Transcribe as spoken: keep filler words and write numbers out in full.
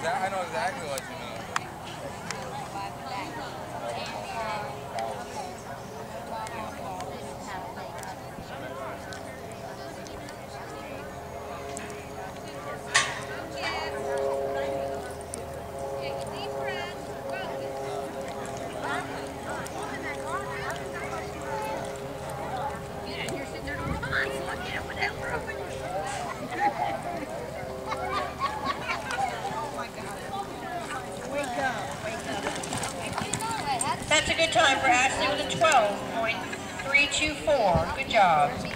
exactly. I know exactly what you mean. That's a good time for Ashley with a twelve point three two four. Good job.